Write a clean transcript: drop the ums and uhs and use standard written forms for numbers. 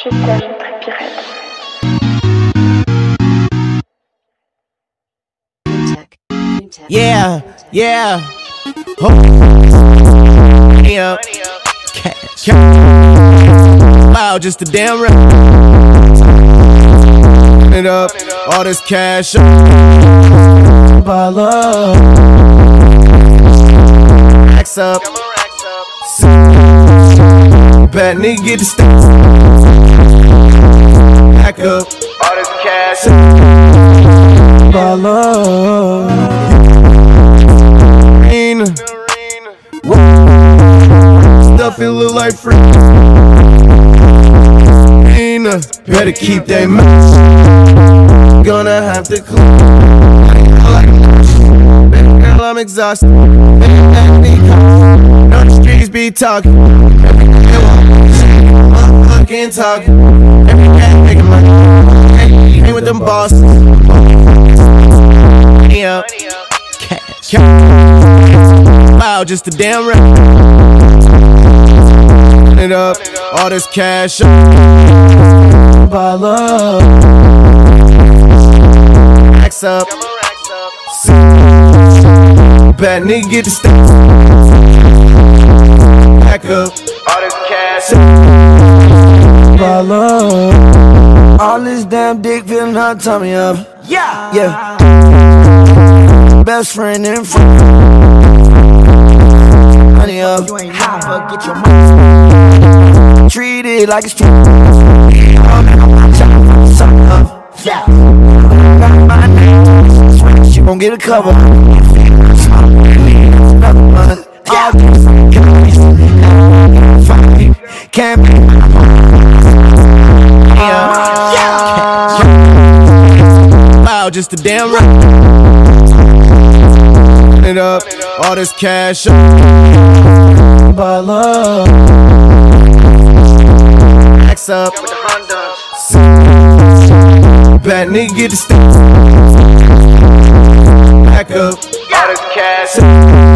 Je t'aime, Trippie. Yeah, yeah. Yeah. Cash. Wow, just a damn rap. It up, all this cash. By love. Racks up. Bad nigga get the stacks. Back up, all this cash. By love. Stuff it look like free. Better keep that mouth. Gonna have to clean. Baby girl, I'm exhausted. No, the streets be talking. Motherfucking talking. Every day making money. Ain't with them bosses. Yeah. Cash. Wow, just a damn rap. It up, all this cash. By love. Racks up. Bad nigga get the stacks. Back up, all this cash. By love. All this damn dick feeling her tummy up. Yeah, yeah. Best friend in front. Honey up. You ain't never get your money. Treat it like it's true. Yeah. She gon' get a cover. Can't be. Wow, just a damn rap. It up, all this cash. By love. Racks up. Bad nigga get the stacks. Back up, all this cash.